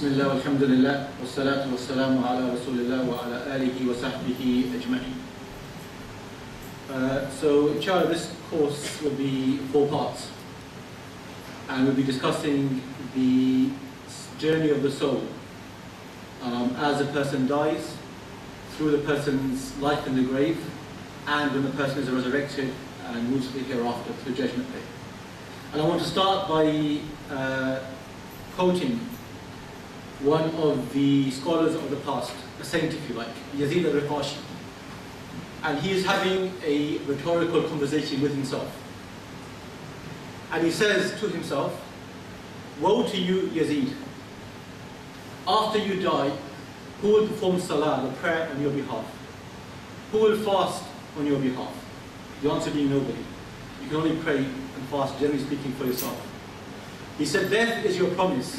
Bismillah, alhamdulillah, wassalatu wassalamu ala rasulillah wa ala alihi wa sahbihi ajma'in. So inshallah this course will be 4 parts, and we'll be discussing the journey of the soul as a person dies, through the person's life in the grave, and when the person is resurrected and moves to the hereafter, to the judgment day. And I want to start by quoting one of the scholars of the past, a saint if you like, Yazid al-Riqashi. And he is having a rhetorical conversation with himself. And he says to himself, "Woe to you, Yazid. After you die, who will perform salah, the prayer, on your behalf? Who will fast on your behalf?" The answer being nobody. You can only pray and fast, generally speaking, for yourself. He said, "Death is your promise.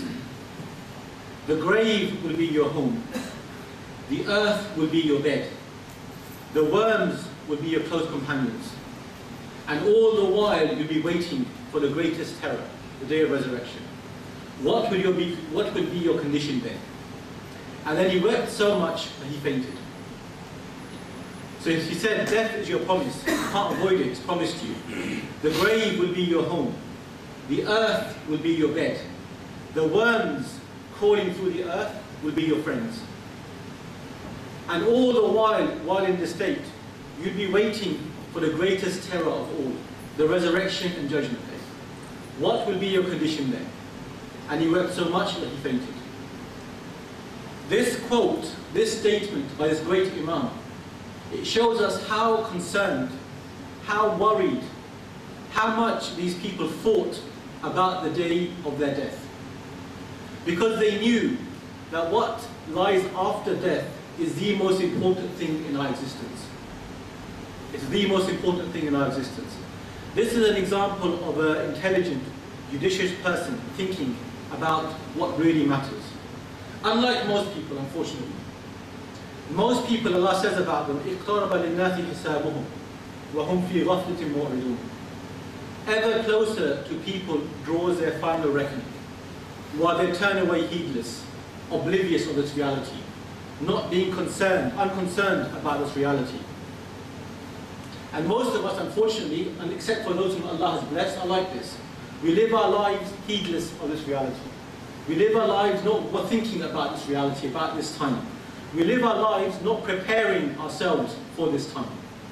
The grave will be your home. The earth will be your bed. The worms will be your close companions. And all the while you'll be waiting for the greatest terror, the day of resurrection. What will be your condition then?" And then he wept so much that he fainted. So he said, death is your promise. You can't avoid it, it's promised to you. The grave will be your home. The earth will be your bed. The worms crawling through the earth will be your friends. And all the while in this state, you'll be waiting for the greatest terror of all, the resurrection and judgment day. What will be your condition then? And he wept so much that he fainted. This quote, this statement by this great Imam, it shows us how concerned, how worried, how much these people thought about the day of their death. Because they knew that what lies after death is the most important thing in our existence. It's the most important thing in our existence. This is an example of an intelligent, judicious person thinking about what really matters. Unlike most people, unfortunately. Most people, Allah says about them, اقترب للناس حسابهم وهم في غفلة معرضون. Ever closer to people draws their final reckoning, while they turn away heedless, oblivious of this reality, not being unconcerned about this reality. And most of us, unfortunately, and except for those whom Allah has blessed, are like this. We live our lives heedless of this reality. We live our lives not thinking about this reality, about this time. We live our lives not preparing ourselves for this time.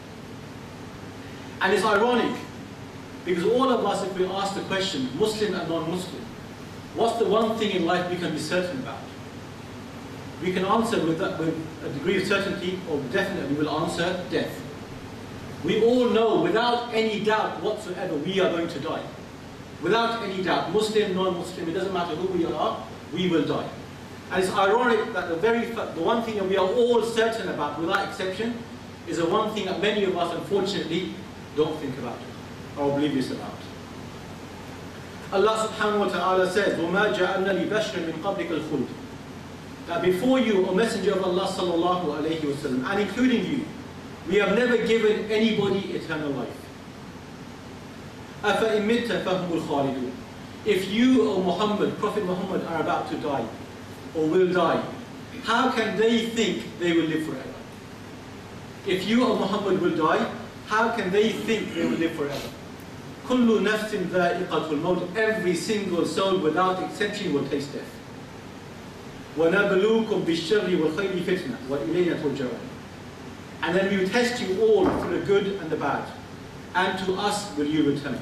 And it's ironic, because all of us, if we ask the question, Muslim and non-Muslim, what's the one thing in life we can be certain about? We can answer with a degree of certainty, or definitely will answer death. We all know, without any doubt whatsoever, we are going to die. Without any doubt, Muslim, non-Muslim, it doesn't matter who we are, we will die. And it's ironic that the one thing that we are all certain about, without exception, is the one thing that many of us, unfortunately, don't think about, or oblivious about. Allah subhanahu wa ta'ala says, وَمَا جَعَلْنَا لِبَشْرٍ مِّن قَبْلِكَ الْخُلْدِ. That before you, O Messenger of Allah sallallahu alayhi wa sallam, and including you, we have never given anybody eternal life. أَفَإِن مِتَّ فَهُمُ الْخَالِدُونَ. If you, O Muhammad, Prophet Muhammad, are about to die, or will die, how can they think they will live forever? If you, O Muhammad, will die, how can they think they will live forever? كُلُّ نَفْسٍ ذَائِقَةُ الْمَوْتِ. Every single soul, without exception, will taste death. وَنَبْلُوكُمْ بِالشَّرِّ وَالْخَيْرِ فِتْنَةً وَإِلَيْنَا تُرْجَعُونَ. And then we will test you all for the good and the bad, and to us will you return.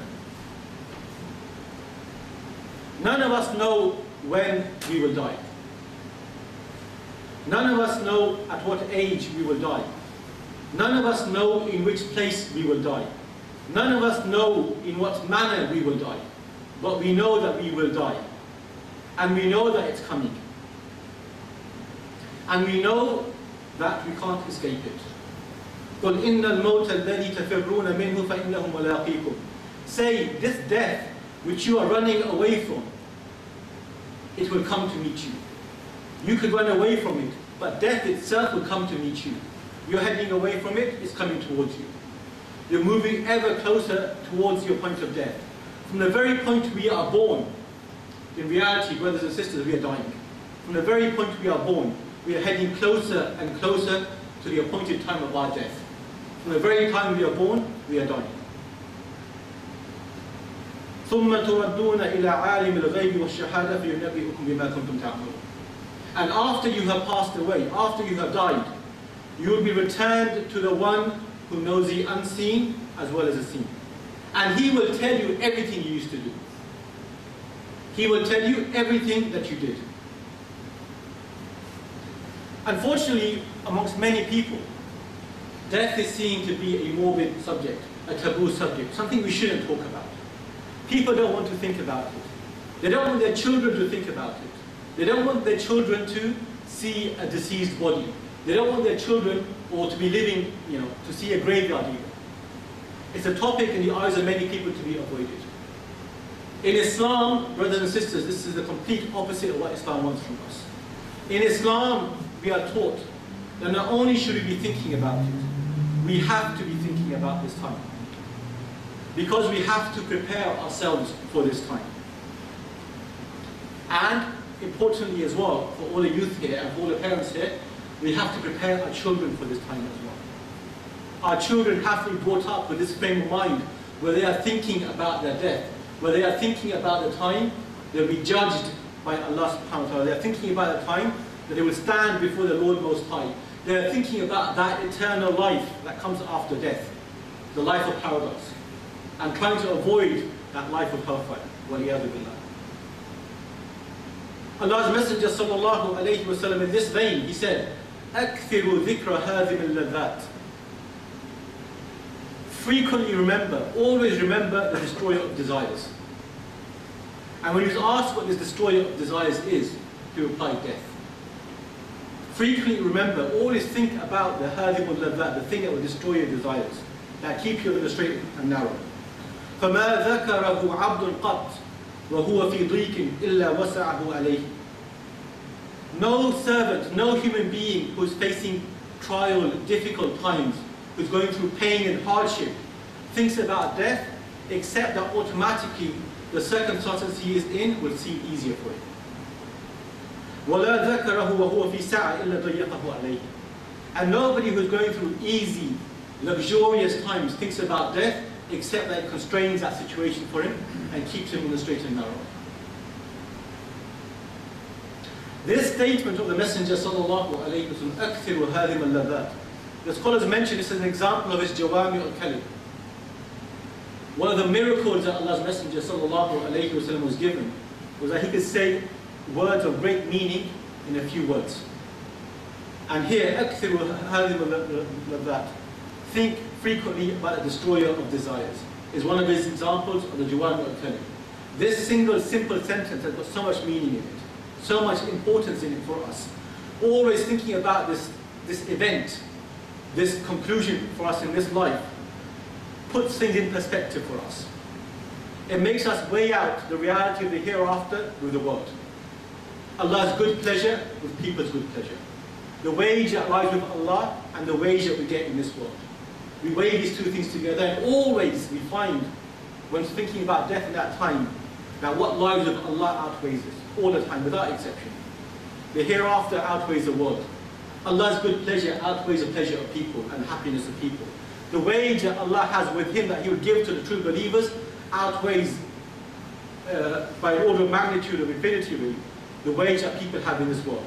None of us know when we will die. None of us know at what age we will die. None of us know in which place we will die. None of us know in what manner we will die. But we know that we will die. And we know that it's coming. And we know that we can't escape it. قُلْ إِنَّ الْمَوْتَ الَّذِي تَفِرُّونَ مِنْهُ فَإِنَّهُ مُلَاقِيكُمْ. Say, this death which you are running away from, it will come to meet you. You could run away from it, but death itself will come to meet you. You're heading away from it, it's coming towards you. You're moving ever closer towards your point of death. From the very point we are born, in reality, brothers and sisters, we are dying. From the very point we are born, we are heading closer and closer to the appointed time of our death. From the very time we are born, we are dying. ثُمَّ تُرَدُّونَ إِلَىٰ عَالِمِ الْغَيْبِ وَالشَّهَادَةِ فَيُنَبِّئُكُم بِمَا كُنتُمْ تَعْمَلُونَ. And after you have passed away, after you have died, you will be returned to the one who knows the unseen as well as the seen. And he will tell you everything you used to do. He will tell you everything that you did. Unfortunately, amongst many people, death is seen to be a morbid subject, a taboo subject, something we shouldn't talk about. People don't want to think about it. They don't want their children to think about it. They don't want their children to see a deceased body. They don't want their children, or to be living, to see a graveyard either. It's a topic in the eyes of many people to be avoided. In Islam, brothers and sisters, this is the complete opposite of what Islam wants from us. In Islam, we are taught that not only should we be thinking about it, we have to be thinking about this time. Because we have to prepare ourselves for this time. And importantly as well, for all the youth here and for all the parents here, we have to prepare our children for this time as well. Our children have to be brought up with this frame of mind where they are thinking about their death, where they are thinking about the time they'll be judged by Allah subhanahu wa ta'ala. They are thinking about the time that they will stand before the Lord Most High. They are thinking about that eternal life that comes after death, the life of paradise, and trying to avoid that life of hellfire. Waliyadu billah. Allah's Messenger sallallahu alayhi wa sallam, in this vein, he said, أَكْثِرُوا ذِكْرَ هَذِمِ اللَّذَّاتِ. Frequently remember, always remember the destroyer of desires. And when he was asked what this destroyer of desires is, he replied, death. Frequently remember, always think about the hadimul ladhat, the thing that will destroy your desires, that keep you on the straight and narrow. فَمَا ذَكَرَهُ عَبْدٌ قَطْ وَهُوَ فِي ضِيقٍ إِلَّا وَسَعَهُ عَلَيْهِ. No servant, no human being who is facing trial, difficult times, who's going through pain and hardship, thinks about death, except that automatically the circumstances he is in will seem easier for him. وَلَا ذَكَرَهُ وَهُوَ فِي سَعَةٍ إِلَّا ضَيَّقَهُ عَلَيْهِ. And nobody who's going through easy, luxurious times thinks about death, except that it constrains that situation for him and keeps him in the straight and narrow. This statement of the Messenger sallallahu alayhi wa sallam, أَكْثِرُ هَذِمَ اللَّذَّاتِ, the scholars mention this as an example of his jawami al-kalim. One of the miracles that Allah's Messenger sallallahu alayhi wa sallam was given was that he could say words of great meaning in a few words. And here, أَكْثِرُ هَذِمَ اللَّذَّاتِ, think frequently about the destroyer of desires, is one of his examples of the jawami al-kalim. This single simple sentence has got so much meaning in it, so much importance in it for us. Always thinking about this event, this conclusion for us in this life, puts things in perspective for us. It makes us weigh out the reality of the hereafter with the world. Allah's good pleasure with people's good pleasure. The wage that lies with Allah and the wage that we get in this world. We weigh these two things together, and always we find, when thinking about death in that time, that what lies with Allah outweighs this, all the time, without exception. The hereafter outweighs the world. Allah's good pleasure outweighs the pleasure of people and happiness of people. The wage that Allah has with Him that He would give to the true believers outweighs, by an order of magnitude of infinity really, the wage that people have in this world.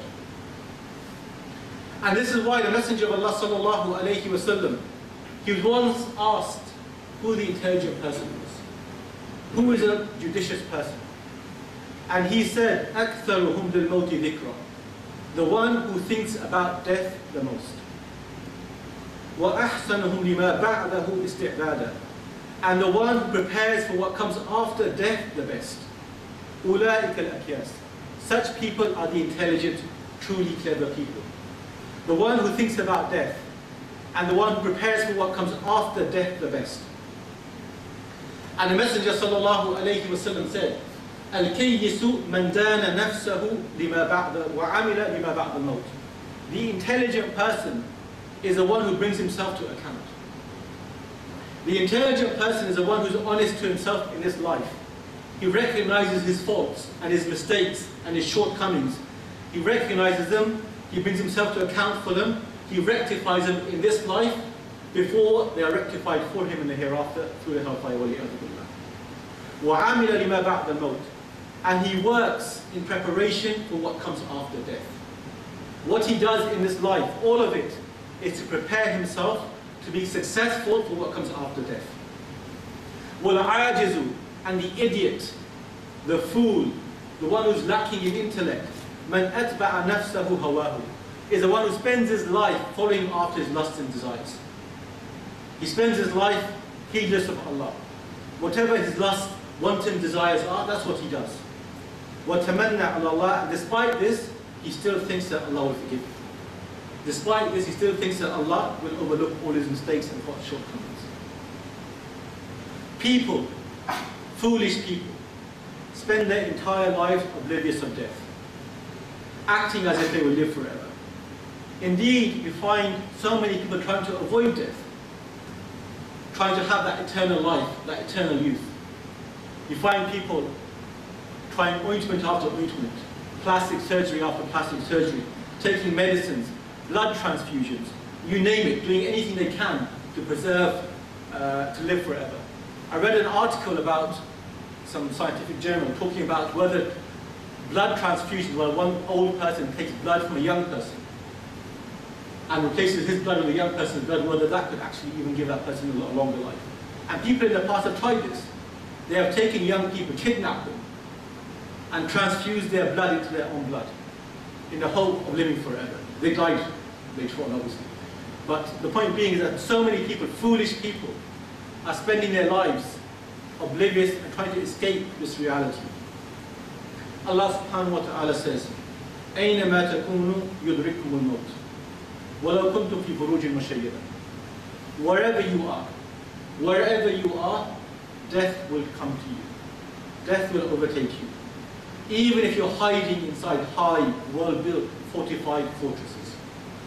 And this is why the Messenger of Allah sallallahu alayhi wa sallam, he was once asked who the intelligent person was, who is a judicious person. And he said, أَكْثَرُهُمْ لِلْمَوْتِ ذِكْرًا, the one who thinks about death the most. وَأَحْسَنُهُمْ لِمَا بَعْدَهُ إِسْتِعْدَادًا, and the one who prepares for what comes after death the best. أُولَٰئِكَ الْأَكْيَاسِ, such people are the intelligent, truly clever people. The one who thinks about death, and the one who prepares for what comes after death the best. And the Messenger sallallahu alayhi wa sallam said, الْكَيِّسُ مَنْ دَانَ نَفْسَهُ لِمَا بَعْدَ وَعَمِلَ لِمَا بَعْدَ الْمَوْتِ. The intelligent person is the one who brings himself to account. The intelligent person is the one who's honest to himself in this life. He recognizes his faults and his mistakes and his shortcomings. He recognizes them, he brings himself to account for them, he rectifies them in this life before they are rectified for him in the hereafter through the hellfire. وَعَمِلَ لِمَا بَعْدَ الْمَوْتِ. And he works in preparation for what comes after death. What he does in this life, all of it, is to prepare himself to be successful for what comes after death. وَالْعَاجِزُ. And the idiot, the fool, the one who's lacking in intellect, مَنْ أَتْبَعَ نَفْسَهُ هَوَاهُ, is the one who spends his life following after his lusts and desires. He spends his life heedless of Allah. Whatever his lust, wanton desires are, that's what he does. وَتَمَنَّ عَلَى اللَّهِ. And despite this, he still thinks that Allah will forgive him. Despite this, he still thinks that Allah will overlook all his mistakes and shortcomings. People, foolish people, spend their entire lives oblivious of death, acting as if they will live forever. Indeed, we find so many people trying to avoid death, trying to have that eternal life, that eternal youth. You find people trying ointment after ointment, plastic surgery after plastic surgery, taking medicines, blood transfusions, you name it, doing anything they can to preserve, to live forever. I read an article about some scientific journal talking about whether blood transfusions, where one old person takes blood from a young person and replaces his blood with a young person's blood, whether that could actually even give that person a longer life. And people in the past have tried this. They have taken young people, kidnapped them, and transfused their blood into their own blood in the hope of living forever. They died later on, obviously. But the point being is that so many people, foolish people, are spending their lives oblivious and trying to escape this reality. Allah subhanahu wa ta'ala says, أَيْنَمَا تَكُونُوا يُدْرِكُمُ الْمَوْتِ وَلَوْ كُنْتُمْ فِي بُرُوجٍ مُشَيَّدَةٍ. Wherever you are, death will come to you. Death will overtake you. Even if you're hiding inside high, well-built, fortified fortresses.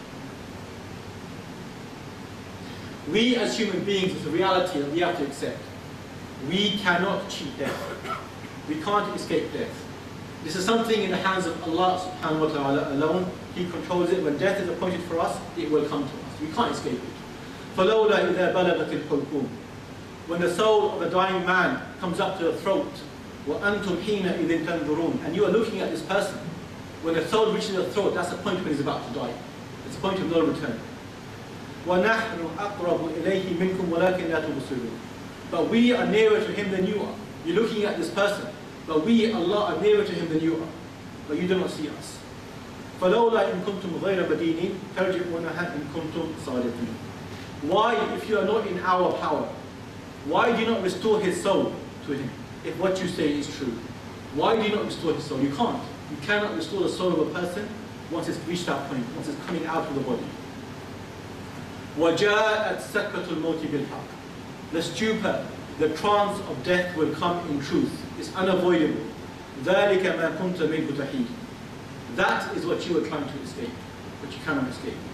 We as human beings, it's a reality that we have to accept. We cannot cheat death. We can't escape death. This is something in the hands of Allah subhanahu wa ta'ala alone. He controls it. When death is appointed for us, it will come to us. We can't escape it. فَلَوْلَا إِذَا بَلَغَتِ الْحُلْقُومِ. When the soul of a dying man comes up to the throat, وَأَنْتُمْ حِينَئِذٍ تَنْظُرُونَ. And you are looking at this person. When the soul reaches the throat, that's the point when he's about to die. It's the point of no return. وَنَحْنُ أَقْرَبُ إِلَيْهِ مِنْكُمْ وَلَكِنْ لَا تُبْصِرُونَ. But we are nearer to him than you are. You're looking at this person, but we, Allah, are nearer to him than you are. But you do not see us. فَلَوْلَا إِن كُنْتُمْ غَيْرَ مَدِينِينَ تَرْجِعُونَهَا إِن كُنْتُمْ صَادِقِينَ. Why, if you are not in our power, why do you not restore his soul to him, if what you say is true? Why do you not restore his soul? You can't. You cannot restore the soul of a person once it's reached that point, once it's coming out of the body. وَجَاءَتْ سَكْرَةُ الْمَوْتِ بِالْحَقِّ. The stupor, the trance of death will come in truth. It's unavoidable. ذَلِكَ مَا كُنْتَ مِنْهُ تَحِيدٌ. That is what you are trying to escape, but you cannot escape it.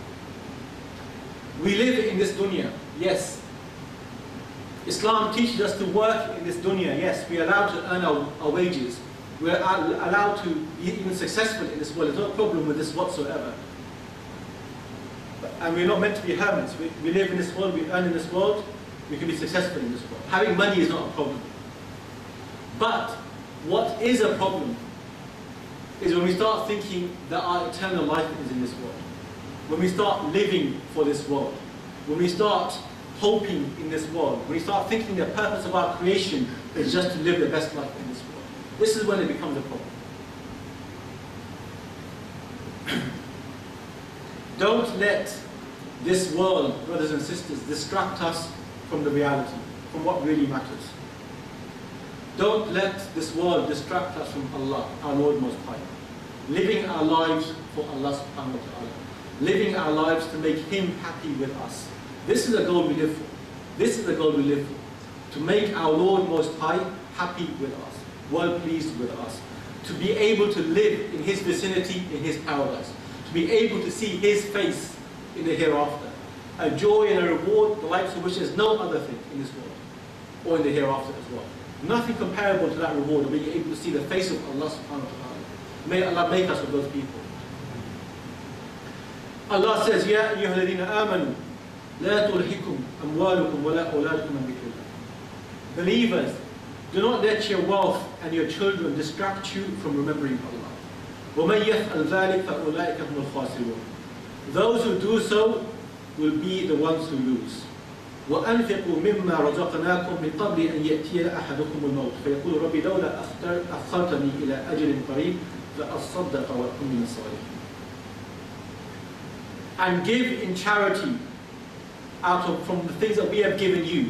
We live in this dunya, yes. Islam teaches us to work in this dunya, yes. We are allowed to earn our wages. We are allowed to be even successful in this world. There's no problem with this whatsoever. And we're not meant to be hermits. We live in this world, we earn in this world, we can be successful in this world. Having money is not a problem. But what is a problem is when we start thinking that our eternal life is in this world. When we start living for this world. When we start hoping in this world. When we start thinking the purpose of our creation is just to live the best life in this world. This is when it becomes a problem. Don't let this world, brothers and sisters, distract us from the reality, from what really matters. Don't let this world distract us from Allah, our Lord Most High. Living our lives for Allah subhanahu wa ta'ala. Living our lives to make Him happy with us. This is the goal we live for. This is the goal we live for. To make our Lord Most High happy with us, well pleased with us. To be able to live in His vicinity, in His paradise. To be able to see His face in the hereafter. A joy and a reward, the likes of which there's no other thing in this world. Or in the hereafter as well. Nothing comparable to that reward of being able to see the face of Allah subhanahu wa ta'ala. May Allah make us of those people. Allah says, Ya ayyuhalladhina amanu, la tulhikum amwalukum wa la awladukum an dhikrillah. Believers, do not let your wealth and your children distract you from remembering Allah. وَمَنْ يَفْعَلْ ذَلِكَ فَأُولَٰئِكَ هُمُ الْخَاسِرُونَ. Those who do so will be the ones who lose. وأنفقوا مما رزقناكم من قبل أن يأتي أحدكم الموت فيقول ربي لولا أخرتني إلى أجل قريب فأصدق وأكن من الصالحين. And give in charity from the things that we have given you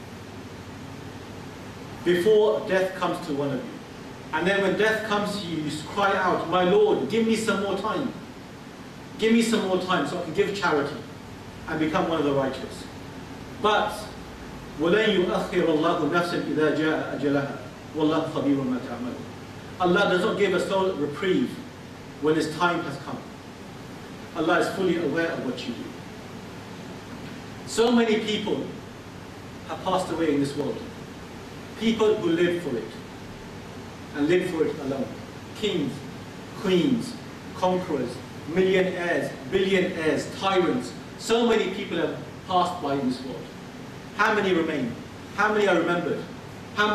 before death comes to one of you. And then when death comes to you, you cry out, my Lord, give me some more time. Give me some more time so I can give charity and become one of the righteous. But وَلَنْ يُؤَخِّرَ اللَّهُ نَفْسًا إِذَا جَاءَ أَجَلَهَا وَاللَّهُ خَبِيرٌ مَا تَعْمَلُونَ. Allah does not give a soul reprieve when its time has come. Allah is fully aware of what you do. So many people have passed away in this world. People who lived for it and lived for it alone. Kings, queens, conquerors, millionaires, billionaires, tyrants. So many people have passed by in this world. How many remain? How many are remembered? How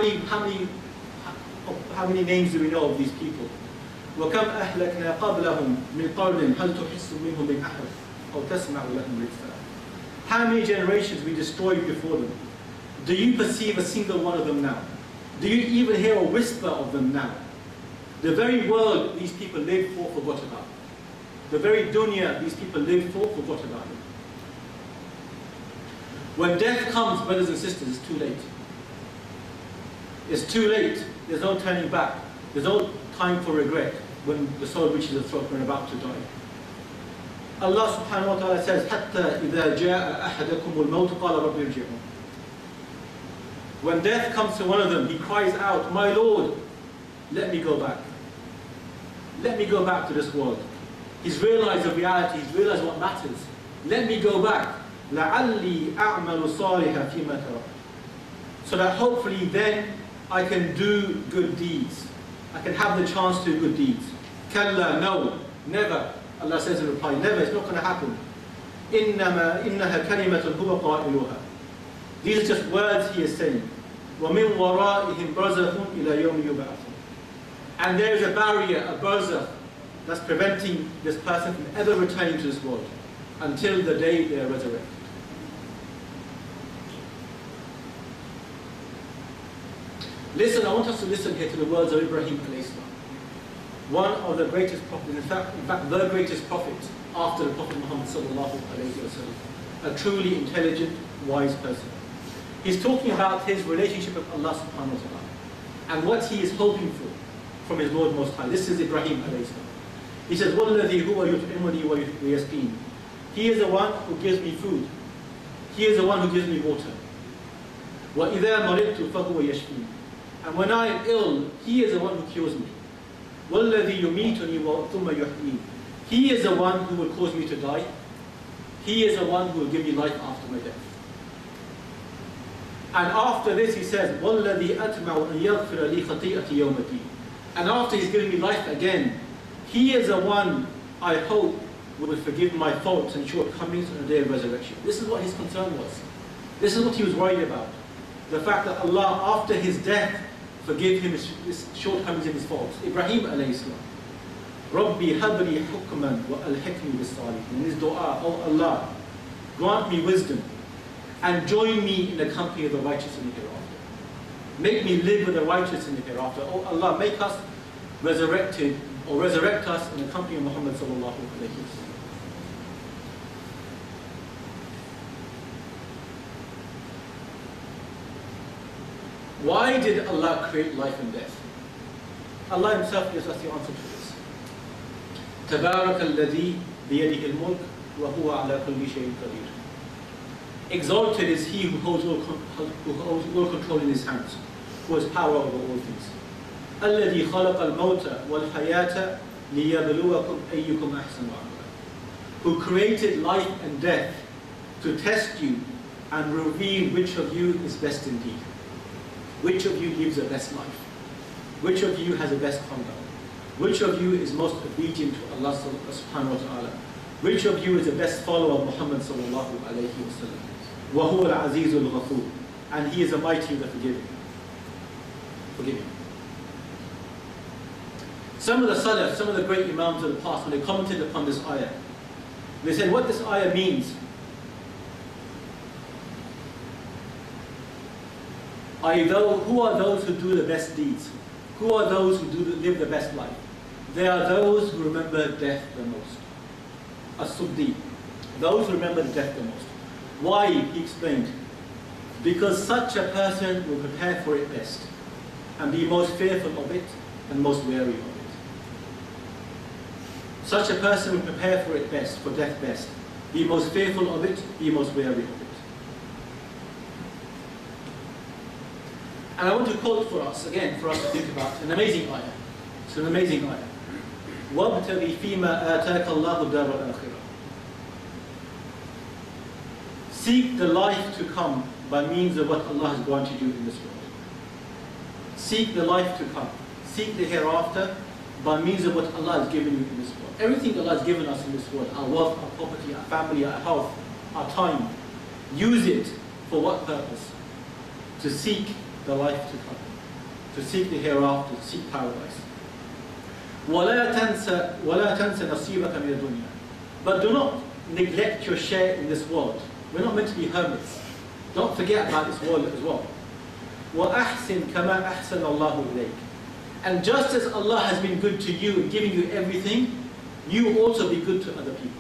many names do we know of these people? وَكَمْ أَهْلَكْنَا قَبْلَهُمْ مِنْ قَرْنٍ هَلْ تُحِسُّ مِنْهُمْ مِنْ أَحَدٍ أَوْ تَسْمَعُ لَهُمْ رِجْفًا. How many generations we destroyed before them? Do you perceive a single one of them now? Do you even hear a whisper of them now? The very world these people lived for forgot about. The very dunya these people lived for forgot about it. When death comes, brothers and sisters, it's too late. It's too late. There's no turning back. There's no time for regret when the soul reaches the throat when about to die. Allah subhanahu wa ta'ala says, حَتَّى إِذَا جَاءَ أَحَدَكُمُ الْمَوْتُ قَالَ رَبِّ ارْجِعُونِ. When death comes to one of them, he cries out, my Lord, let me go back. Let me go back to this world. He's realized the reality, he's realized what matters. Let me go back. لَعَلِّي أَعْمَلُ صَالِحًا فِي مَا تَرَكْتُ. So that hopefully then I can do good deeds. I can have the chance to do good deeds. Kalla, no, never. Allah says in reply, never, it's not going to happen. إِنَّهَا كَلِمَةٌ هُوَ قَائِلُهَا. These are just words he is saying. وَمِنْ وَرَائِهِمْ بَرْزَخٌ إِلَى يَوْمِ يُبْعَثُونَ. And there is a barrier, a barzakh, that's preventing this person from ever returning to this world until the day they are resurrected. Listen, I want us to listen here to the words of Ibrahim alayhi salam. One of the greatest prophets, in fact the greatest prophet after the Prophet Muhammad sallallahu alayhi wasallam. A truly intelligent, wise person. He's talking about his relationship with Allah subhanahu wa ta'ala and what he is hoping for from his Lord Most High. This is Ibrahim alayhi salam. He says, وَالَّذِي هُوَ يُطْعِمُنِي وَيَسْقِينِ. He is the one who gives me food. He is the one who gives me water. وَإِذَا مَرِضْتُ فَهُوَ يَشْفِينِ. And when I am ill, he is the one who cures me. وَالَّذِي يُمِيتُنِي ثُمَّ يُحْيِينِ. He is the one who will cause me to die. He is the one who will give me life after my death. And after this he says, وَالَّذِي أَتْمَعُ أَنْ يَغْفِرَ لِي خَطِيئَتِي يَوْمَ الدِّينِ. And after he's given me life again, he is the one I hope will forgive my faults and shortcomings on the day of resurrection. This is what his concern was. This is what he was worried about. The fact that Allah, after his death, forgive him his shortcomings and his faults. Ibrahim alayhi salam. Rabbi habli hukman wa alhiqni bis salihin. In his dua, oh Allah, grant me wisdom and join me in the company of the righteous in the hereafter. Make me live with the righteous in the hereafter. Oh Allah, make us resurrected or resurrect us in the company of Muhammad sallallahu alayhi wa sallam. Why did Allah create life and death? Allah himself gives us the answer to this. تَبَارَكَ الَّذِي بِيَدِهِ الْمُلْكُ وَهُوَ عَلَى كُلِّ شَيْءٍ قَدِيرٌ. Exalted is he who holds all control in his hands, who has power over all things. الَّذِي خَلَقَ الْمَوْتَ وَالْحَيَاةَ لِيَبْلُوَكُمْ أَيُّكُمْ أَحْسَنُ عَمَلًا. Who created life and death to test you and reveal which of you is best indeed. Which of you lives the best life? Which of you has the best conduct? Which of you is most obedient to Allah subhanahu wa ta'ala? Which of you is the best follower of Muhammad sallallahu alayhi wa sallam? وَهُوَ الْعَزِيزُ الْغَفُورُ. And he is the mighty, the forgiving. Some of the Salaf, some of the great Imams of the past, when they commented upon this ayah, they said what this ayah means who are those who do the best deeds? Who are those who live the best life? They are those who remember death the most. As-Suddi. Those who remember death the most. Why? He explained. Because such a person will prepare for it best and be most fearful of it and most wary of it. Such a person will prepare for it best, for death best, be most fearful of it, be most wary of it. And I want to quote for us, again, for us to think about an amazing ayah. It's an amazing ayah. وَابْتَغِي فِي مَا آتَاكَ اللَّهُ دَارَ الْآخِرَةِ. Seek the life to come by means of what Allah has granted you in this world. Seek the life to come. Seek the hereafter by means of what Allah has given you in this world. Everything Allah has given us in this world, our wealth, our property, our family, our health, our time, use it for what purpose? To seek the life to come, to seek the hereafter, to seek paradise. وَلَا تَنْسَ نَصِيبَكَ مِنَ الدُّنْيَا. But do not neglect your share in this world. We're not meant to be hermits. Don't forget about this world as well. وَأَحْسِنْ كَمَا أَحْسَنَ اللَّهُ إِلَيْكَ. And just as Allah has been good to you and giving you everything, you also be good to other people.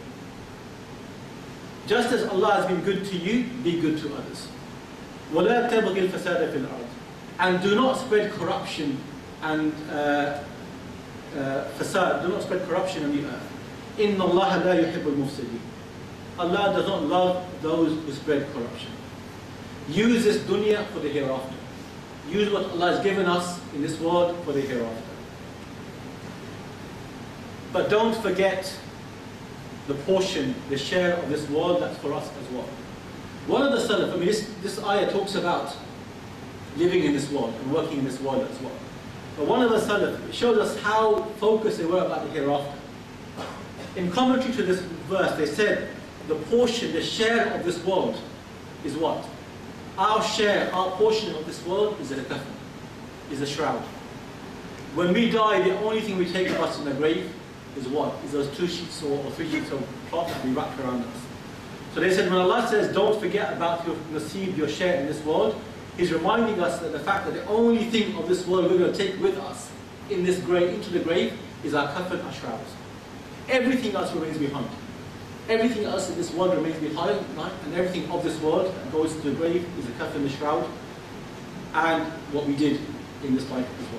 Just as Allah has been good to you, be good to others. وَلَا تَبْغِ الْفَسَادَ فِي الْأَرْضِ. And do not spread corruption and fasad, do not spread corruption on the earth. إِنَّ اللَّهَ لَا يُحِبُّ الْمُفْسِدِينَ. Allah does not love those who spread corruption. Use this dunya for the hereafter. Use what Allah has given us in this world for the hereafter. But don't forget the portion, the share of this world that's for us as well. One of the Salaf, I mean this ayah talks about living in this world and working in this world as well. But one of the Salaf shows us how focused they were about the hereafter. In commentary to this verse, they said the portion, the share of this world is what? Our share, our portion of this world is a kafan, is a shroud. When we die, the only thing we take with us in the grave is what? Is those 2 sheets or 3 sheets of cloth that we wrap around us. So they said when Allah says don't forget about your nasib, your share in this world, He's reminding us that the fact that the only thing of this world we're going to take with us in this grave, into the grave, is our kafan, our shrouds. Everything else remains behind. Everything else in this world remains behind, right? And everything of this world that goes to the grave is the kafan, the shroud, and what we did in this life as well.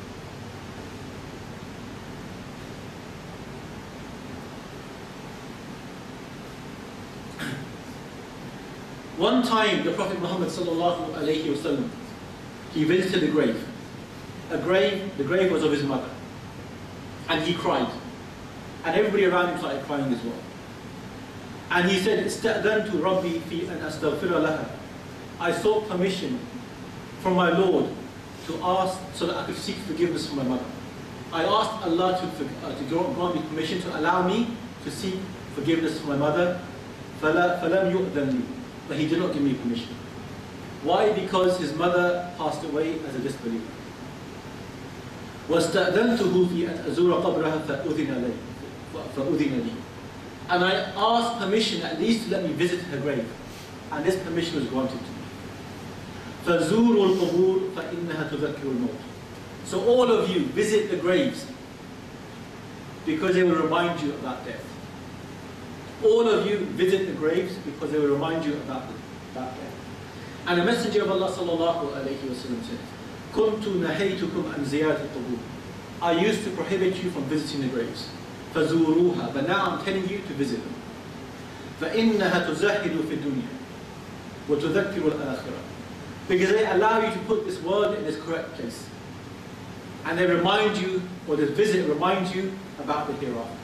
One time, the Prophet Muhammad sallallahu alayhi wa sallam, he visited the grave. The grave was of his mother. And he cried. And everybody around him started crying as well. And he said, "Ista'dhantu Rabbi fi an astaghfira laha." I sought permission from my Lord to ask so that I could seek forgiveness for my mother. I asked Allah to grant me permission to allow me to seek forgiveness for my mother. فَلَمْ يُؤْذَنْ لِي. But he did not give me permission. Why? Because his mother passed away as a disbeliever. وَاسْتَأْذَنْتُهُ فِي أَنْ أَزُورَ قَبْرَهَا فَأُذِنَ لِي. And I asked permission at least to let me visit her grave. And this permission was granted to me. فَزُورُوا الْقُبُورِ فَإِنَّهَا تُذَكِّرُ الْمَوْتِ. So all of you visit the graves because they will remind you about death. All of you visit the graves because they will remind you about death. And the Messenger of Allah sallallahu alayhi wa sallam said, كُنْتُ نَهَيْتُكُمْ عَنْ زِيَارَةِ الْقُبُورِ. I used to prohibit you from visiting the graves. فَزُورُوهَا. But now I'm telling you to visit them. فَإِنَّهَا تُزَهِّدُ فِي الدُّنْيَا وَتُذَكِّرُ الْآخِرَةِ. Because they allow you to put this world in its correct place. And they remind you, or this visit reminds you about the hereafter.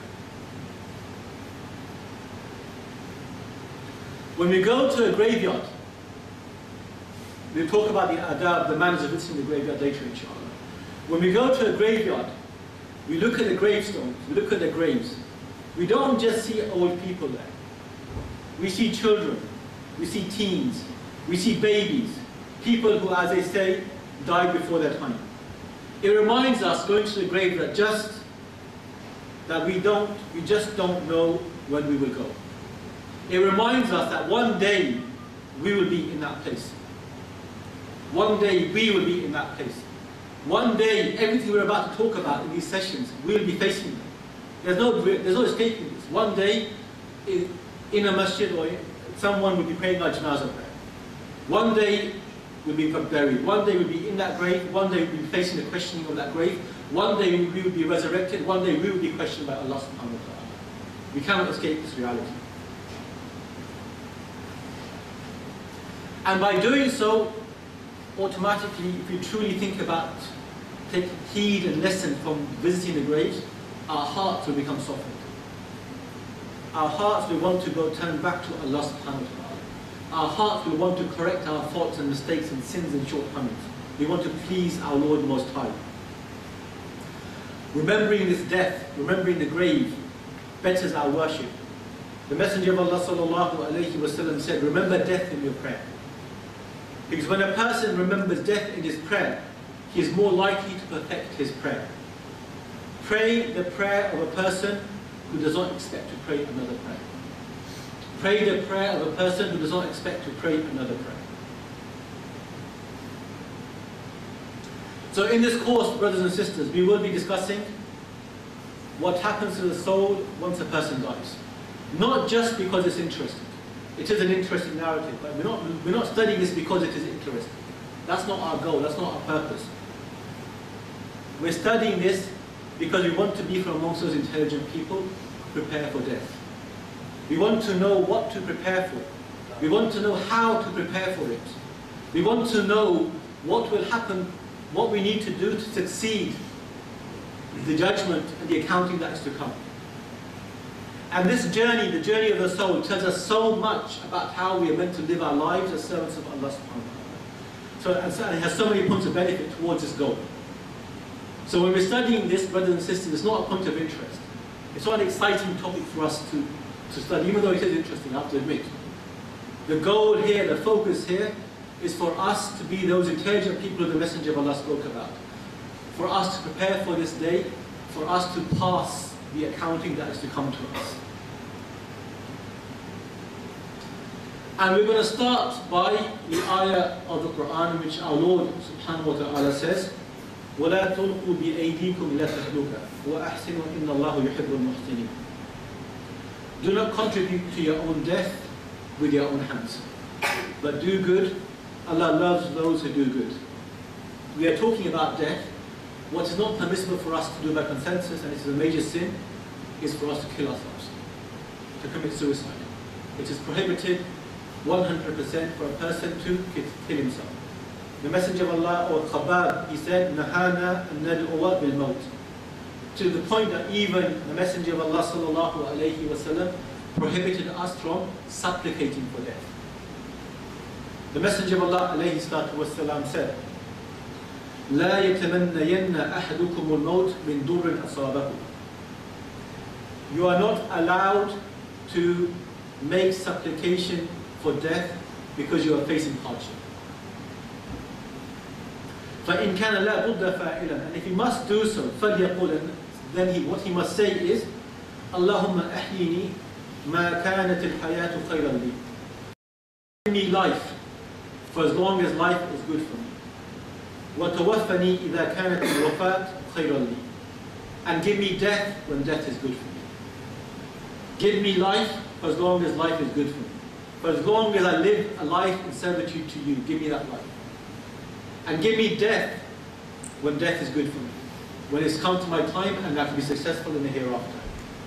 When we go to a graveyard, we'll talk about the adab, the manners of visiting the graveyard later, inshallah. When we go to a graveyard, We look at the gravestones, we look at the graves. We don't just see old people there. We see children, we see teens, we see babies, people who, as they say, died before their time. It reminds us, going to the grave, that we just don't know when we will go. It reminds us that one day we will be in that place. One day we will be in that place. One day, everything we're about to talk about in these sessions, we'll be facing them. There's no escaping this. One day, in a masjid, or someone will be praying our janazah prayer. One day, we'll be buried. One day, we'll be in that grave. One day, we'll be facing the questioning of that grave. One day, we will be resurrected. One day, we will be questioned by Allah subhanahu wa ta'ala. We cannot escape this reality. And by doing so, automatically, if you truly think about, take heed and lesson from visiting the graves, our hearts will become softened. Our hearts will want to go turn back to Allah subhanahu wa ta'ala. Our hearts will want to correct our faults and mistakes and sins and shortcomings. We want to please our Lord Most High. Remembering this death, remembering the grave, betters our worship. The Messenger of Allah sallallahu alayhi wa sallam said, remember death in your prayer. Because when a person remembers death in his prayer, he is more likely to perfect his prayer. Pray the prayer of a person who does not expect to pray another prayer. Pray the prayer of a person who does not expect to pray another prayer. So in this course, brothers and sisters, we will be discussing what happens to the soul once a person dies. Not just because it's interesting. It is an interesting narrative, but we're not studying this because it is interesting. That's not our goal, that's not our purpose. We're studying this because we want to be from amongst those intelligent people who prepare for death. We want to know what to prepare for. We want to know how to prepare for it. We want to know what will happen, what we need to do to succeed the judgment and the accounting that is to come. And this journey, the journey of the soul, tells us so much about how we are meant to live our lives as servants of Allah subhanahu wa ta'ala. So it has so many points of benefit towards this goal. So when we're studying this, brothers and sisters, it's not a point of interest. It's not an exciting topic for us to study, even though it is interesting, I have to admit. The goal here, the focus here, is for us to be those intelligent people who the Messenger of Allah spoke about. For us to prepare for this day, for us to pass the accounting that is to come to us. And we're going to start by the ayah of the Quran in which our Lord subhanahu wa ta'ala says, وَلَا تُلْقُوا بِأَيْدِيكُمْ إِلَى التَّهْلُكَةِ وَأَحْسِنُوا إِنَّ اللَّهُ يُحِبُّ الْمُحْسِنِينَ. Do not contribute to your own death with your own hands, but do good. Allah loves those who do good. We are talking about death. What is not permissible for us to do by consensus, and it is a major sin, is for us to kill ourselves, to commit suicide. It is prohibited 100% for a person to kill himself. The Messenger of Allah, or Khabbab, he said, Nahana an-nad'uwa bil-maut. To the point that even the Messenger of Allah sallallahu alayhi wa sallam prohibited us from supplicating for death. The Messenger of Allah alayhi salatu wa sallam said, لا يتمنين أحدكم الموت من ضر أصابه. You are not allowed to make supplication for death because you are facing hardship. فإن كان لا بد فاعلا, and if he must do so, فليقول, then what he must say is, اللهم أحيني ما كانت الحياة خيرا لي. Give me life for as long as life is good for me. وتوفني إذا كانت الوفاة خيرا لي. And give me death when death is good for me. Give me life for as long as life is good for me. For as long as I live a life in servitude to you, give me that life. And give me death when death is good for me. When it's come to my time and I can be successful in the hereafter.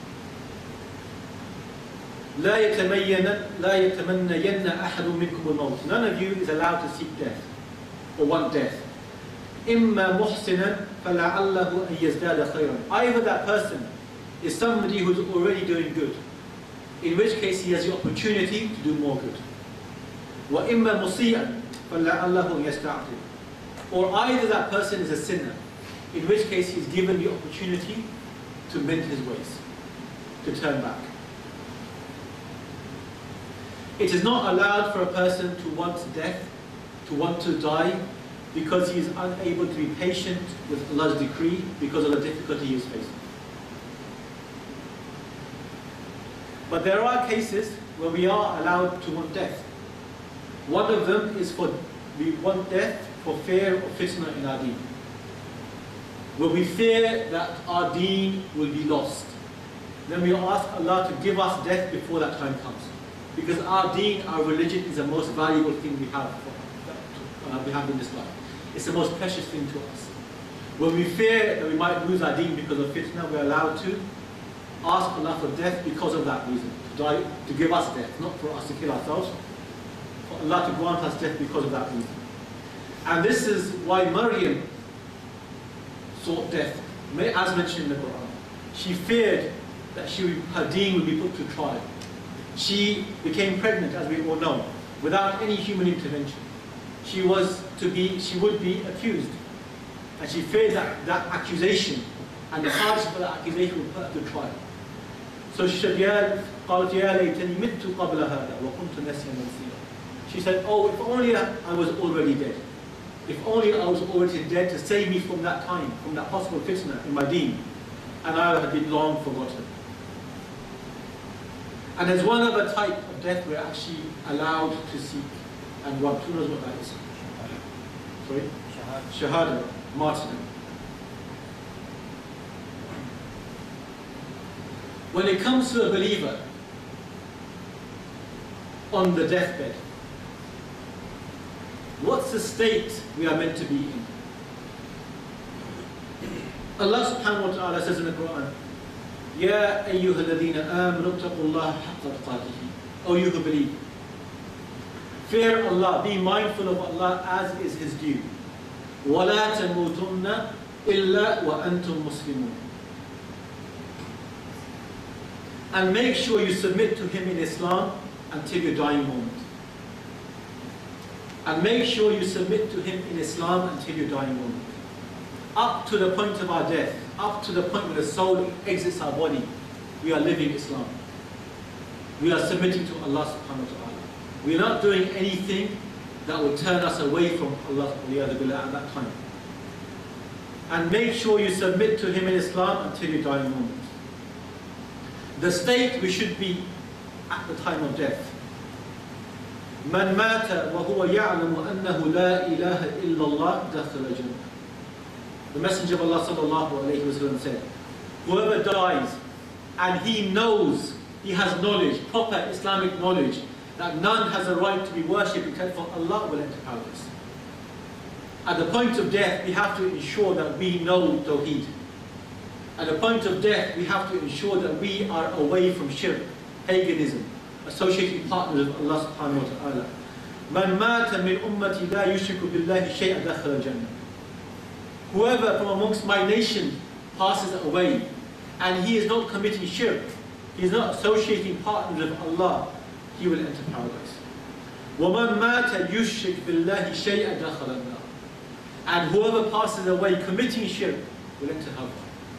لا يتمنين أحد منكم الموت. None of you is allowed to seek death or want death. إما محسنا فلعله أن يزداد خيرا. Either that person is somebody who's already doing good, in which case he has the opportunity to do more good. وإما مسيئا فلعله يستعتب. Or either that person is a sinner, in which case he's given the opportunity to mend his ways, to turn back. It is not allowed for a person to want death, to want to die, because he is unable to be patient with Allah's decree because of the difficulty he is facing. But there are cases where we are allowed to want death. One of them is we want death for fear of fitna in our deen. Where we fear that our deen will be lost. Then we ask Allah to give us death before that time comes. Because our deen, our religion, is the most valuable thing we have in this life. It's the most precious thing to us. When we fear that we might lose our deen because of fitna, we're allowed to ask Allah for death because of that reason. To give us death, not for us to kill ourselves. For Allah to grant us death because of that reason. And this is why Maryam sought death, as mentioned in the Quran. She feared that her deen would be put to trial. She became pregnant, as we all know, without any human intervention. She would be accused. And she feared that accusation and the hardship of that accusation would put her to trial. So she said, قالت يا ليتني مت قبل هذا وكنت نسيا منسيا. She said, oh, if only I was already dead. If only I was already dead to save me from that time, from that possible fitna in my deen. And I had been long forgotten. And there's one other type of death we're actually allowed to seek and want. Who knows what that is? Sorry? Shahada, martyrdom. When it comes to a believer on the deathbed, what's the state we are meant to be in? Allah subhanahu wa ta'ala says in the Quran, Ya ayyuha alladhina amanu taqullaha haqqa tuqatih. O you who believe, fear Allah, be mindful of Allah as is His due. وَلَا تَمُوتُنَّ إِلَّا وَأَنْتُمْ مُسْلِمُونَ. And make sure you submit to Him in Islam until your dying moment. And make sure you submit to Him in Islam until your dying moment. Up to the point of our death, up to the point where the soul exits our body, we are living Islam. We are submitting to Allah subhanahu wa ta'ala. We are not doing anything that will turn us away from Allah at that time. And make sure you submit to Him in Islam until your dying moment. The state we should be at the time of death. من مات وهو يعلم أنه لا إله إلا الله دخل الجنة. The Messenger of Allah sallallahu alayhi wa sallam said, whoever dies and he knows, he has knowledge, proper Islamic knowledge, that none has a right to be worshipped except for Allah, will enter paradise. At the point of death, we have to ensure that we know Tawheed. At the point of death, we have to ensure that we are away from shirk, paganism, associating partners with Allah subhanahu wa ta'ala. Man mata min ummati la yushriku billahi shay'an dakhala al-jannah. Whoever from amongst my nation passes away and he is not committing shirk, he is not associating partners with Allah, he will enter paradise. وَمَنْ مَاتَ يُشْرِكْ بِاللَّهِ شَيْئًا دَخَلَ النَّارِ. And whoever passes away committing shirk will enter hellfire.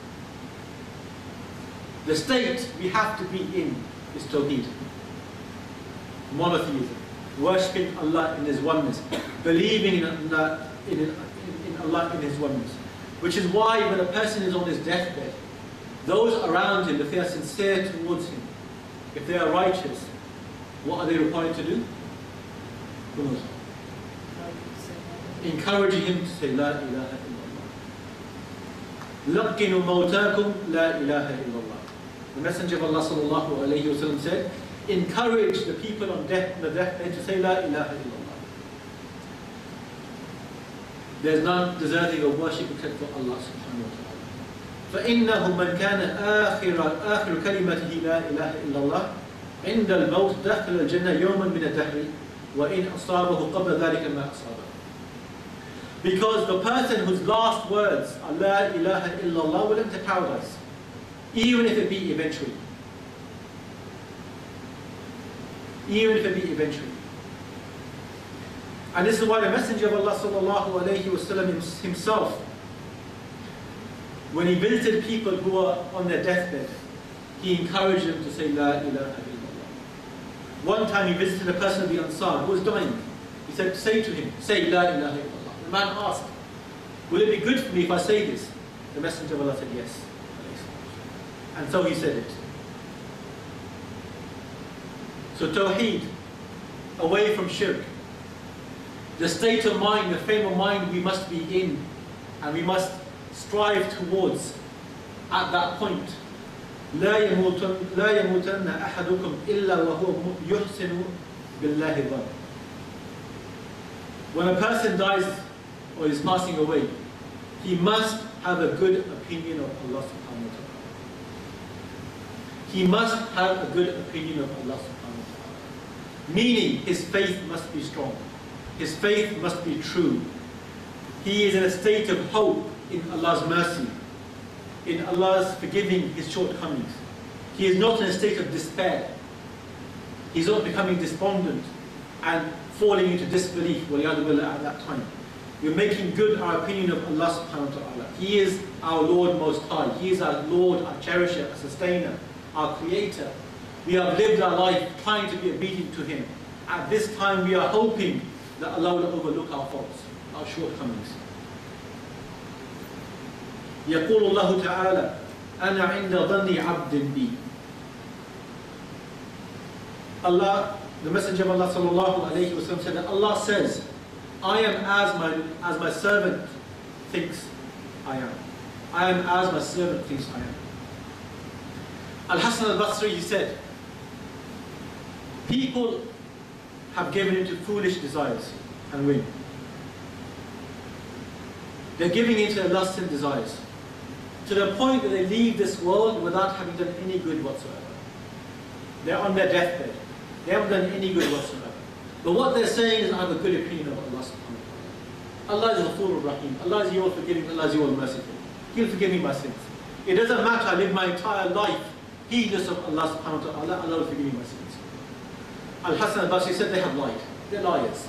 The state we have to be in is Tawheed, monotheism, worshipping Allah in His oneness, believing in Allah in His oneness. Which is why when a person is on his deathbed, those around him, if they are sincere towards him, if they are righteous, what are they required to do? Who knows? Encouraging him to say La ilaha illallah. لَقِّنُوا مَوْتَاكُمْ لَا إِلَهَ إِلَّا اللَّهِ. The Messenger of Allah sallallahu alayhi wa sallam said, encourage the people on the deathbed to say La ilaha illallah. There is none deserving of worship except for Allah subhanahu wa ta'ala. فَإِنَّهُ مَنْ كَانَ آخِرُ كَلِمَتِهِ لَا إِلَهَ إِلَّا اللَّهِ عِنْدَ الْمَوْتِ دَخَلَ الْجَنَّةِ يَوْمًا مِنَ الدَّهْرِ وَإِنْ أَصَابَهُ قَبْلَ ذَلِكَ مَا أَصَابَهُ. Because the person whose last words are La ilaha illallah will enter paradise, even if it be eventually. Even if it be eventually. And this is why the Messenger of Allah sallallahu alayhi wa sallam himself when he visited people who were on their deathbed, he encouraged them to say, La ilaha illallah. One time he visited a person of the Ansar who was dying. He said, say to him, say La ilaha illallah. The man asked, will it be good for me if I say this? The Messenger of Allah said, yes. And so he said it. So Tawheed, away from shirk. The state of mind, the frame of mind we must be in, and we must strive towards at that point. لا يموتن أحدكم إلا وهو يحسن بالله الظن. When a person dies or is passing away, he must have a good opinion of Allah subhanahu wa ta'ala. He must have a good opinion of Allah subhanahu wa ta'ala. Meaning, his faith must be strong. His faith must be true. He is in a state of hope in Allah's mercy, in Allah's forgiving his shortcomings. He is not in a state of despair. He's not becoming despondent and falling into disbelief at that time. We're making good our opinion of Allah subhanahu wa ta'ala. He is our Lord Most High. He is our Lord, our cherisher, our sustainer, our creator. We have lived our life trying to be obedient to Him. At this time we are hoping that Allah will overlook our faults, our shortcomings. يقول الله تعالى أنا عند ظن عبد بي. Allah, the Messenger of Allah sallallahu alayhi wa sallam said that Allah says, I am as my servant thinks I am. I am as my servant thinks I am. Al-Hasan al-Basri, he said, people have given into foolish desires and win. They're giving into their lusts and desires, to the point that they leave this world without having done any good whatsoever. They're on their deathbed. They haven't done any good whatsoever. But what they're saying is, I have a good opinion of Allah subhanahu wa ta'ala. Allah is Ghafur Rahim. Allah is your forgiving, Allah is your merciful. He'll forgive me my sins. It doesn't matter, I live my entire life heedless of Allah subhanahu wa ta'ala, Allah will forgive me my sins. Al-Hasan al-Basri said they have lied. They're liars.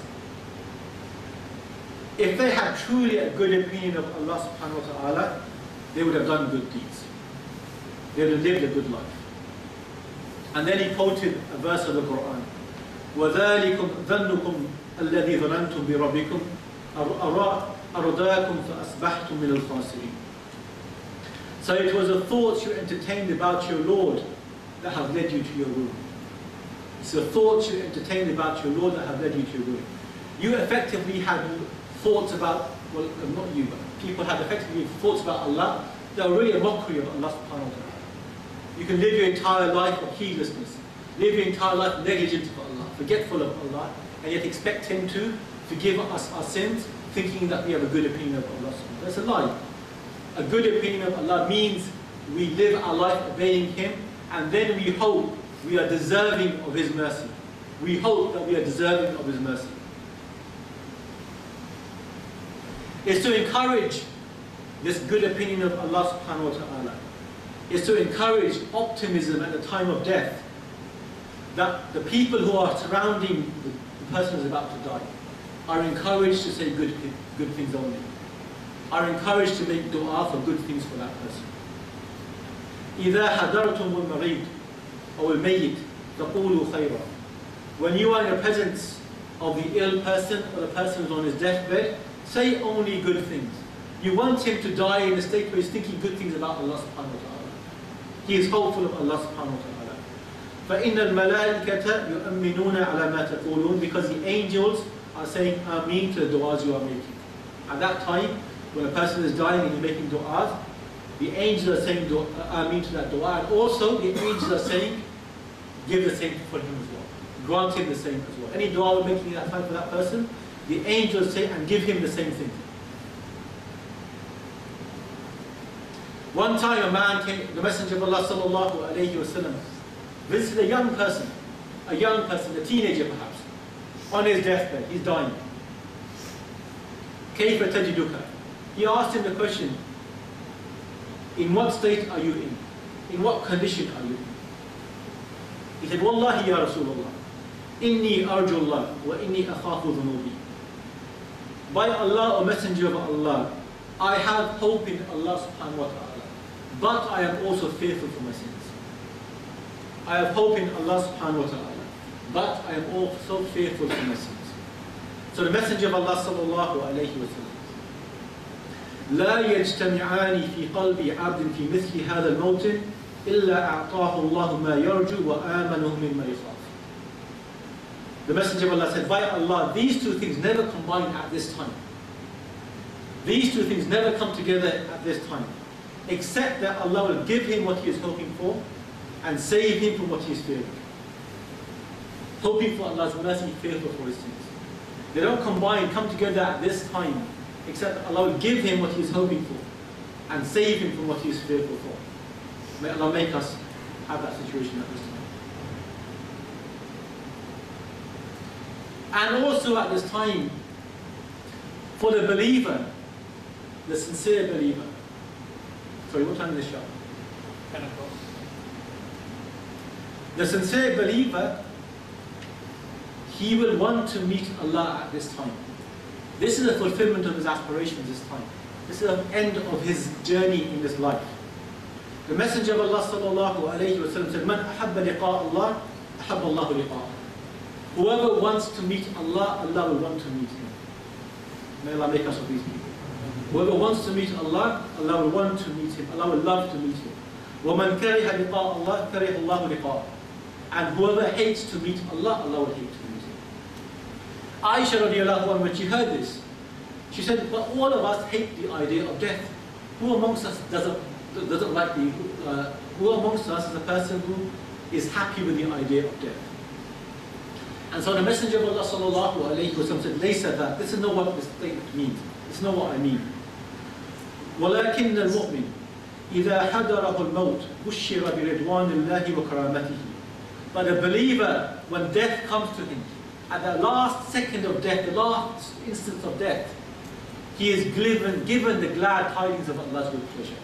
If they had truly a good opinion of Allah subhanahu wa ta'ala, they would have done good deeds. They would have lived a good life. And then he quoted a verse of the Quran. وَذَلِكُمْ ظَنُّكُمْ الَّذِي ظَنَنْتُمْ بِرَبِّكُمْ أَرْضَاكُمْ فَأَصْبَحْتُمْ مِنَ الْخَاسِرِينَ. So it was the thoughts you entertained about your Lord that have led you to your ruin. It's the thoughts you entertained about your Lord that have led you to your ruin. You effectively had thoughts about, well, not you, but people had effectively thoughts about Allah that were really a mockery of Allah subhanahu wa ta'ala. You can live your entire life of heedlessness, live your entire life negligent of Allah, forgetful of Allah, and yet expect Him to forgive us our sins, thinking that we have a good opinion of Allah subhanahu wa ta'ala. That's a lie. A good opinion of Allah means we live our life obeying Him, and then we hope we are deserving of His mercy. We hope that we are deserving of His mercy. It's to encourage this good opinion of Allah subhanahu wa ta'ala. It's to encourage optimism at the time of death, that the people who are surrounding the person who is about to die are encouraged to say good things only, are encouraged to make dua for good things for that person. إِذَا حَضَرْتُمُ الْمَرِيضِ أو الميت فقولوا خيرا. When you are in the presence of the ill person or the person who is on his deathbed, say only good things. You want him to die in a state where he's thinking good things about Allah subhanahu wa ta'ala. He is hopeful of Allah subhanahu wa ta'ala. فَإِنَّ الْمَلَائِكَةَ يُؤَمِّنُونَ عَلَى مَا تَقُولُونَ. Because the angels are saying Ameen to the du'as you are making. At that time, when a person is dying and he's making du'as, the angels are saying Ameen to that dua, and also the angels are saying, give the same for him as well. Grant him the same as well. Any dua we're making at that time for that person, the angels say and give him the same thing. One time a man came, the Messenger of Allah sallallahu alayhi wa sallam, visited a young person, a teenager perhaps, on his deathbed, he's dying. كيف تجدك? He asked him the question, in what state are you in? In what condition are you in? He said, Wallahi ya Rasulullah, inni arjullah wa inni akhafu dhunubi. By Allah, O Messenger of Allah, I have hope in Allah subhanahu wa ta'ala, but I am also fearful for my sins. I have hope in Allah subhanahu wa ta'ala, but I am also fearful for my sins. So the Messenger of Allah sallallahu alayhi wa sallam, لا يجتمعان في قلب عبد في مثل هذا الموطن إلا أعطاه الله ما يرجو وآمنه مما يخاف. The Messenger of Allah said, by Allah, these two things never combine at this time. These two things never come together at this time, except that Allah will give him what he is hoping for and save him from what he is fearing. Hoping for Allah's mercy, fearful for his sins. They don't come together at this time, except that Allah will give him what he is hoping for and save him from what he is fearful for. May Allah make us have that situation at this time. And also at this time, for the believer, the sincere believer. Sorry, what time is this show? 10 o'clock. The sincere believer, he will want to meet Allah at this time. This is the fulfillment of his aspirations this time. This is the end of his journey in this life. The Messenger of Allah sallallahu alayhi wa sallam said, "Man ahabba liqa Allah, ahabba Allahu liqa'ah." Whoever wants to meet Allah, Allah will want to meet him. May Allah make us of these people. Whoever wants to meet Allah, Allah will want to meet him. Allah will love to meet him. وَمَنْ كَرِهَ لِقَاءَ اللَّهِ كَرِهَ اللَّهُ لِقَاءَهُ. And whoever hates to meet Allah, Allah will hate to meet him. Aisha radiallahu anha, when she heard this, she said, but all of us hate the idea of death. Who amongst us doesn't like who amongst us is a person who is happy with the idea of death? And so the Messenger of Allah sallallahu alayhi wa sallam said, "Laysa that." This is not what this statement means. It's not what I mean. وَلَكِنَّ الْمُؤْمِنِ إِذَا حَضَرَهُ الْمَوْتِ بُشِّرَ بِرِضْوَانِ اللَّهِ وَكَرَامَتِهِ. But a believer, when death comes to him, at the last second of death, the last instant of death, he is given the glad tidings of Allah's good pleasure.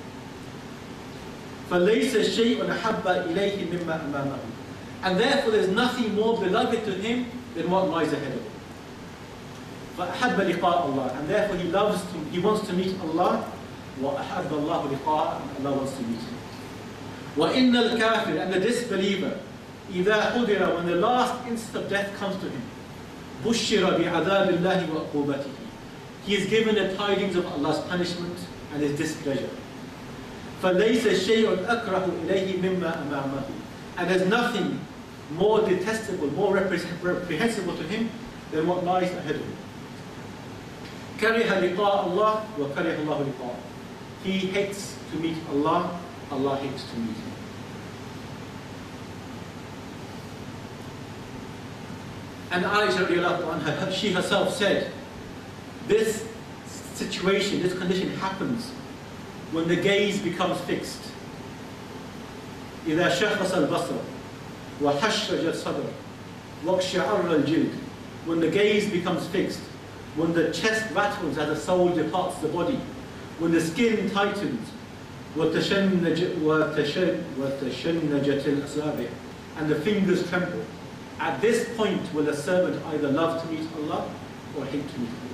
فَلَيْسَ شَيْءٌ أَحَبَّ إِلَيْهِ مِمَّا أَمَامَهُ. And therefore there is nothing more beloved to him than what lies ahead of him. فَأَحَبَّ لِقَاءَ اللَّهِ. And therefore he wants to meet Allah. وَأَحَبَّ اللَّهُ لِقَاءَهُ. And Allah wants to meet him. وَإِنَّ الْكَافِرَ. And the disbeliever, إِذَا حُضِرَ. When the last instant of death comes to him, بُشِّرَ بِعَذَابِ اللَّهِ وَعُقُوبَتِهِ. He is given the tidings of Allah's punishment and His displeasure. فَلَيْسَ شَيْءٌ أَكْرَهُ إِلَيْهِ مِمَّا أَمَامَهُ. And there's nothing more detestable, more reprehensible to him than what lies ahead of him. كَرِهَ لِقَاءَ اللَّهِ وَكَرِهَ اللَّهُ لِقَاءَهُ. He hates to meet Allah, Allah hates to meet him. And Aisha radiallahu anha, she herself said, this situation, this condition happens when the gaze becomes fixed. إِذَا شَخَصَ الْبَصَرُ وَحَشَّجَ الصَّدْرُ وَاقْشَعَرَّ الْجِلْدُ. When the gaze becomes fixed, when the chest rattles as the soul departs the body, when the skin tightens, وَتَشَنَّجَتِ الْأَصَابِعُ. And the fingers tremble. At this point will a servant either love to meet Allah or hate to meet Allah.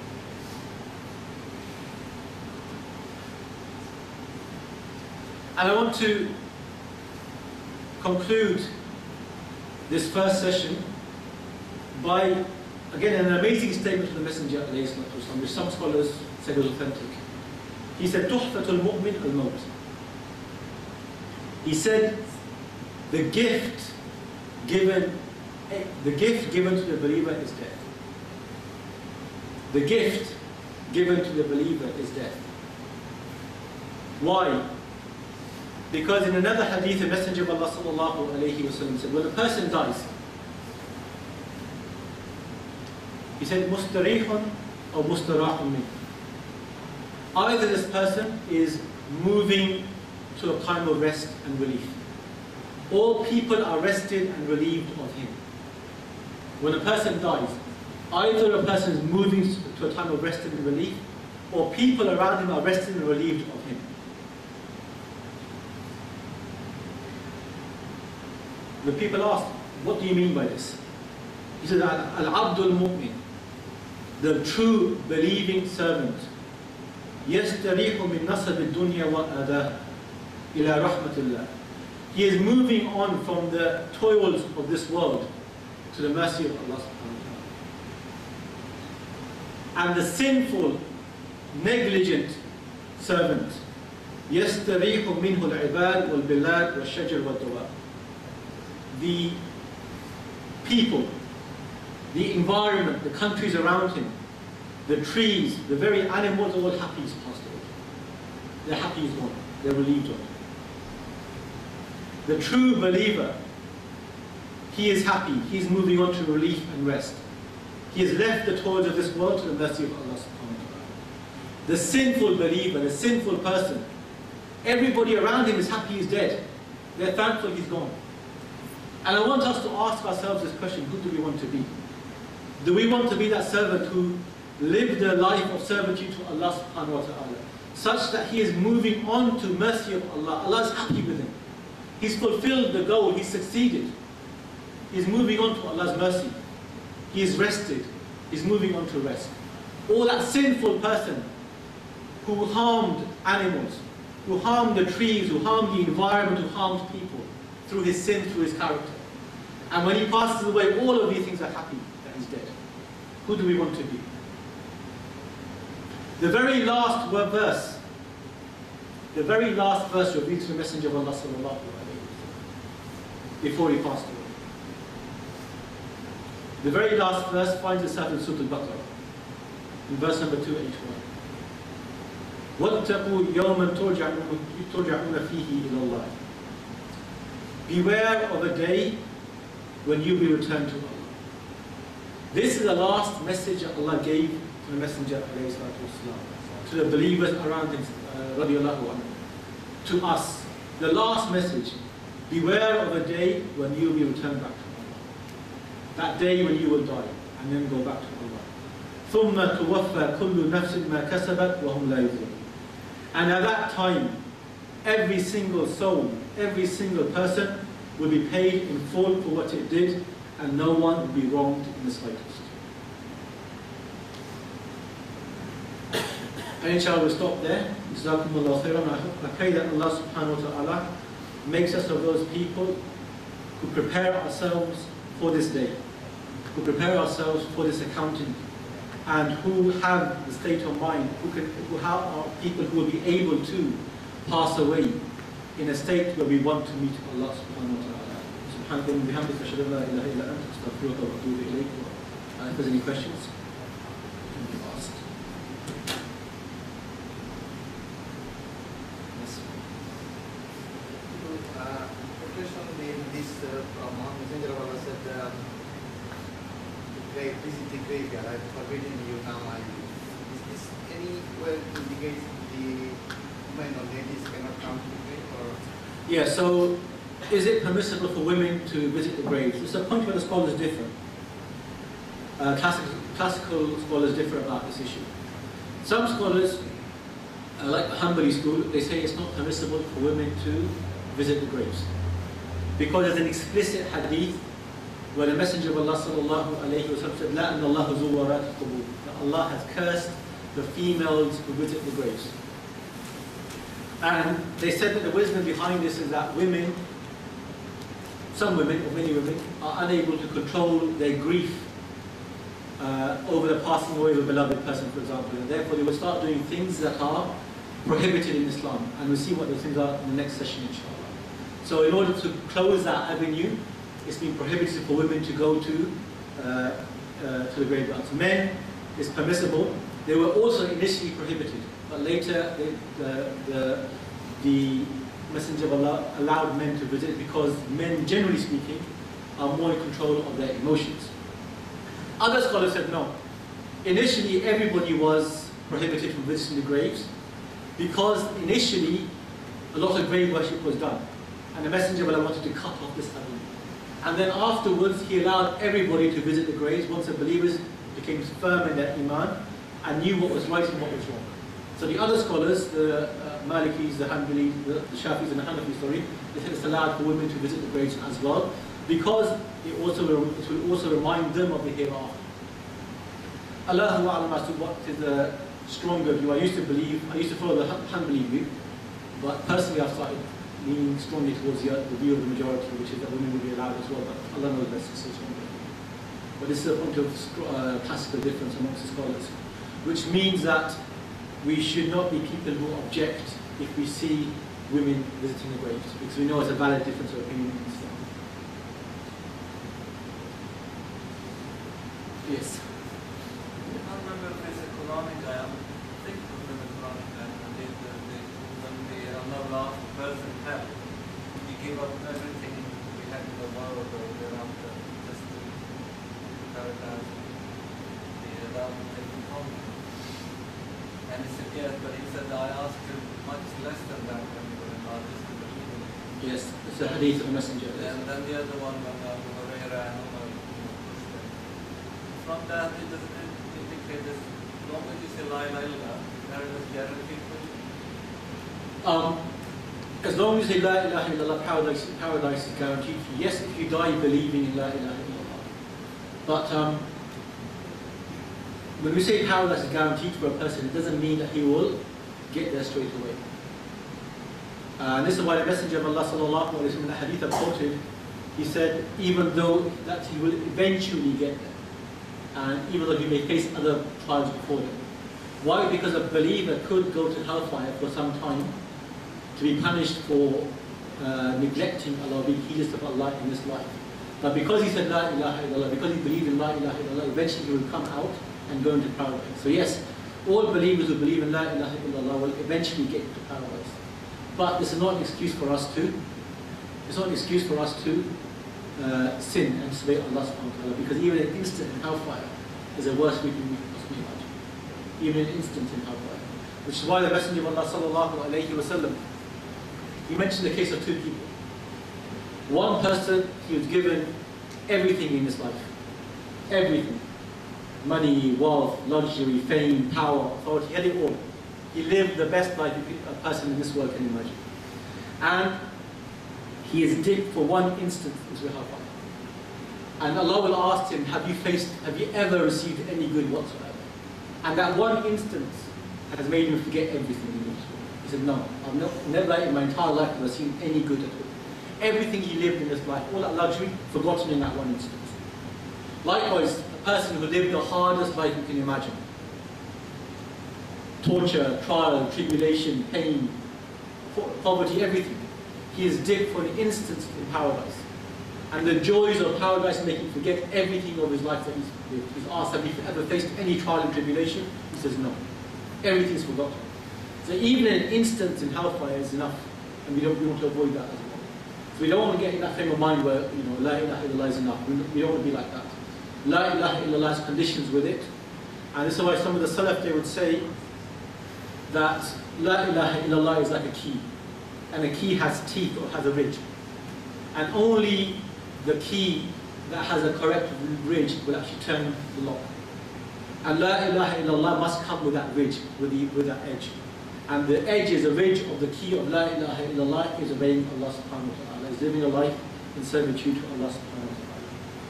And I want to conclude this first session by, again, an amazing statement of the Messenger, which some scholars said was authentic. He said, تُحْفَةُ الْمُؤْمِنِ الْمَوْتِ. He said, the gift given to the believer is death. The gift given to the believer is death. Why? Because in another hadith, the Messenger of Allah sallallahu alayhi wa sallam said, when a person dies, he said, mustarihun or mustarahun min. Either this person is moving to a time of rest and relief, or people are rested and relieved of him. When a person dies, either a person is moving to a time of rest and relief, or people around him are rested and relieved of him. The people asked, what do you mean by this? He said, Al-Abdul Mu'min, the true believing servant, يستريح من نصب الدنيا وأذاه إلى رحمة الله. He is moving on from the toils of this world to the mercy of Allah subhanahu wa ta'ala. And the sinful, negligent servant, يستريح منه العباد والبلاد والشجر والدواب. The people, the environment, the countries around him, the trees, the very animals are all happy he's passed away. They're happy he's gone. They're relieved of it. The true believer, he is happy. He's moving on to relief and rest. He has left the toils of this world to the mercy of Allah subhanahu wa ta'ala. The sinful believer, the sinful person, everybody around him is happy he's dead. They're thankful he's gone. And I want us to ask ourselves this question: who do we want to be? Do we want to be that servant who lived a life of servitude to Allah subhanahu wa ta'ala, such that he is moving on to mercy of Allah? Allah is happy with him. He's fulfilled the goal, he's succeeded. He's moving on to Allah's mercy. He is rested, he's moving on to rest. Or that sinful person who harmed animals, who harmed the trees, who harmed the environment, who harmed people through his sin, through his character. And when he passes away, all of these things are happy that he's dead. Who do we want to be? The very last verse revealed to the Messenger of Allah sallallahu alaihi wasallam before he passed away. The very last verse finds itself in Surah Al-Baqarah, in verse number 281. وَاتَّقُوا يَوْمًا تُرْجَعُونَ فِيهِ إِلَى اللَّهِ. Beware of a day when you will be returned to Allah. This is the last message that Allah gave to the Messenger والسلام, to the believers around him, radiallahu anhu, to us. The last message: beware of a day when you will be returned back to Allah. That day when you will die and then go back to Allah. ثُمَّ تُوَفَّى كُلُّ نَفْسٍ مَا كَسَبَتْ وَهُمْ لَا يُظْلَمُونَ. And at that time, every single soul, every single person will be paid in full for what it did, and no one will be wronged in the slightest. And inshallah we'll stop there. Jazakumullahu khairan. I pray that Allah subhanahu wa ta'ala makes us of those people who prepare ourselves for this day, who prepare ourselves for this accounting, and who have the state of mind, who are people who will be able to pass away in a state where we want to meet Allah subhanahu wa ta'ala. Subhanahu wa bihamdika ashhadu an la ilaha illa anta astaghfiruka wa atubu ilayk. If there's any questions, can be asked. Yes. Quotation in this Messenger of Allah said, visit the graveyard, I'm forbidding you now. Is this anywhere indicates the women or ladies cannot come to the grave? Or? Yeah, so is it permissible for women to visit the graves? It's a point where the scholars differ. Classical scholars differ about this issue. Some scholars, like the Hanbali school, they say it's not permissible for women to visit the graves, because there's an explicit hadith where the Messenger of Allah sallallahu alayhi wa sallam said, لَأَنَّ اللَّهُ زُوَّرَاتِ الْقُبُورِ, that Allah has cursed the females who visit the graves. And they said that the wisdom behind this is that women, some women, or many women, are unable to control their grief over the passing away of a beloved person, for example, and therefore they will start doing things that are prohibited in Islam. And we'll see what those things are in the next session, inshallah. So in order to close that avenue, it's been prohibited for women to go to the graveyards. Men, it's permissible. They were also initially prohibited, but later the Messenger of Allah allowed men to visit, because men, generally speaking, are more in control of their emotions. Other scholars said no. Initially, everybody was prohibited from visiting the graves, because initially a lot of grave worship was done, and the Messenger of Allah wanted to cut off this avenue. And then afterwards, he allowed everybody to visit the graves once the believers became firm in their iman and knew what was right and what was wrong. So the other scholars, the Malikis, the Hanbalis, the Shafis and the Hanafis, they said it's allowed for women to visit the graves as well, because it will also remind them of the hereafter. Allahu a'lam as to what is the stronger view. I used to follow the Hanbali view, but personally I've started leaning strongly towards the view of the majority, which is that women will be allowed as well, but Allah knows best, it's so strong. But this is a point of classical difference amongst the scholars, which means that we should not be people who object if we see women visiting the graves, because we know it's a valid difference of opinion in Islam. Yes. I can't remember if it's a Quranic ayah. I think it was in the Quranic ayah. When the Allah asked the person help, he gave up everything we had in the world or thereafter just to paradise. The Allah taken from him. And he said yes, but he said I asked him much less than that when we were in our just to believe in it. Yes, it's a hadith of the Messenger. And then the other one when Abu Hurairah and Umar pushed them. From that, it doesn't indicate this. As long as you say La ilaha illallah, there is guaranteed for you. As long as you say La ilaha illallah, paradise is guaranteed for you. Yes, if you die believing in La ilaha illallah. But when we say paradise is guaranteed for a person, it doesn't mean that he will get there straight away. This is why the Messenger of Allah sallallahu alaihi wasallam in the hadith I quoted, he said, even though that he will eventually get there, and even though he may face other trials before them. Why? Because a believer could go to hellfire for some time to be punished for neglecting Allah, being heedless of Allah in this life. But because he said La ilaha illallah, because he believed in La ilaha illallah, eventually he will come out and go into paradise. So yes, all believers who believe in La ilaha illallah will eventually get into paradise. But this is not an excuse for us to, sin and disobey Allah subhanahu wa ta'ala, because even an instant in hellfire is a worse we can possibly imagine. Even an instant in hellfire. Which is why the Messenger of Allah sallallahu alayhi wa sallam, he mentioned the case of two people. One person, he was given everything in his life. Everything. Money, wealth, luxury, fame, power, authority, he had it all. He lived the best life a person in this world can imagine. And he is dipped for one instant into hellfire. And Allah will ask him, have you ever received any good whatsoever? And that one instance has made him forget everything in this world. He said, no, I've never in my entire life have I seen any good at all. Everything he lived in this life, all that luxury, forgotten in that one instance. Likewise, a person who lived the hardest life you can imagine. Torture, trial, tribulation, pain, poverty, everything. He is dipped for an instant in paradise. And the joys of paradise make him forget everything of his life that he's lived. He's asked, have you ever faced any trial and tribulation? He says, no. Everything's forgotten. So even an instant in hellfire is enough. And we want to avoid that as well. So we don't want to get in that frame of mind where, La ilaha illallah is enough. We don't want to be like that. La ilaha illallah has conditions with it. And this is why some of the Salaf, they would say that La ilaha illallah is like a key. And a key has teeth or has a ridge. And only the key that has a correct ridge will actually turn the lock. And La ilaha illallah must come with that ridge, with that edge. And the edge is the ridge of the key of La ilaha illallah is obeying Allah subhanahu wa ta'ala, is living a life in servitude to Allah subhanahu wa ta'ala.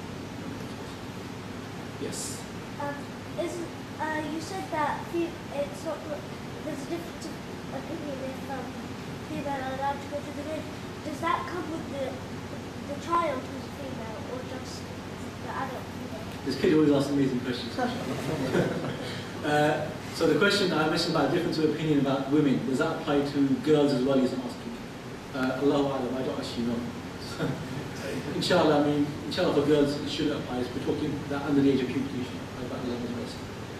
Yes? You said that it's not, there's a difference of opinion if female are allowed to go to the grave. Does that come with the child who's a female or just the adult female? This kid always asks amazing questions. So the question I mentioned about difference of opinion about women, does that apply to girls as well? He's asking. Allahu A'lam, I don't actually know. Inshallah, inshallah for girls it should apply. We're talking that under the age of puberty, about 11 years.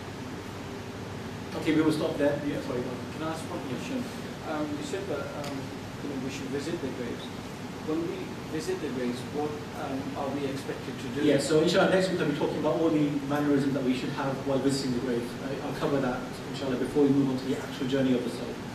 Okay, we will stop there. Yeah, sorry. Can I ask one question? You said that we should visit the graves. When we visit the graves, what are we expected to do? Yeah, so inshallah next week I'll be talking about all the mannerisms that we should have while visiting the grave. I'll cover that inshallah before we move on to the actual journey of the soul.